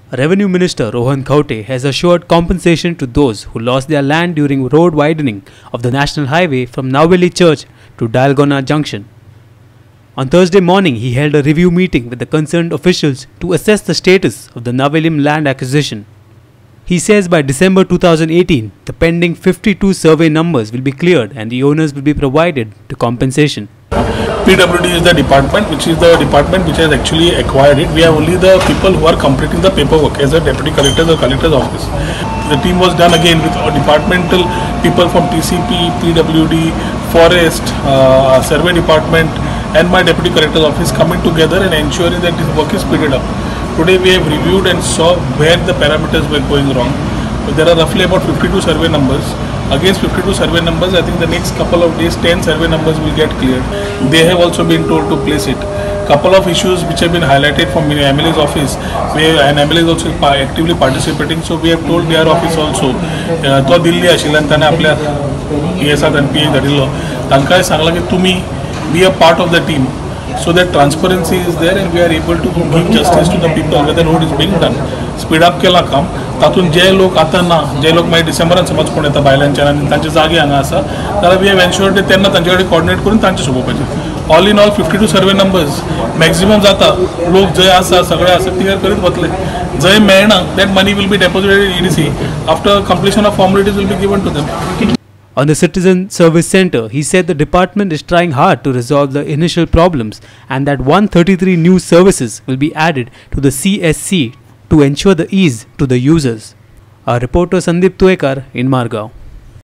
Revenue Minister Khaunte has assured compensation to those who lost their land during road widening of the national highway from Navelim Church to Dalgona Junction. On Thursday morning, he held a review meeting with the concerned officials to assess the status of the Navelim land acquisition. He says by December 2018, the pending 52 survey numbers will be cleared and the owners will be provided the compensation. PWD is the department which has actually acquired it. We have only the people who are completing the paperwork as a deputy collector or collector's office. The team was done again with departmental people from TCP, PWD, Forest, Survey Department and my deputy collector's office coming together and ensuring that this work is speeded up. Today we have reviewed and saw where the parameters were going wrong. There are roughly about 52 survey numbers. Against 52 survey numbers, I think the next couple of days 10 survey numbers will get cleared. They have also been told to place it. Couple of issues which have been highlighted from MLA's office, where an MLA is also actively participating. So we have told their office also. तो दिल्ली आशिल्ल्यान ताणे आपल्या ESR and PA धाडिल्लो. तांकां सांगलां की तुमी be a part of the team, so that transparency is there and we are able to give justice to the people where the road is being done. Speed up केला काम. तातून जे लोक आता ना, जे लोक मागीर डिसेंबरान समज कोण येता भायल्यानच्यान आनी तांचे जागे हांगा आसा, जाल्यार वी हॅव एन्श्योर्ड तेन्ना तांचे कडेन कोऑर्डिनेट करून तांचे सोंपोवपाचें. All in all 52 survey numbers maximum जाता. लोक जंय आसा सगळे आसा क्लियर करीत वतले. जंय मेळना that money will be deposited in EDC. After completion of formalities will be given to them. On the Citizen Service Centre, he said the department is trying hard to resolve the initial problems and that 133 new services will be added to the CSC to ensure the ease to the users. Our reporter Sandeep Tuekar in Margao.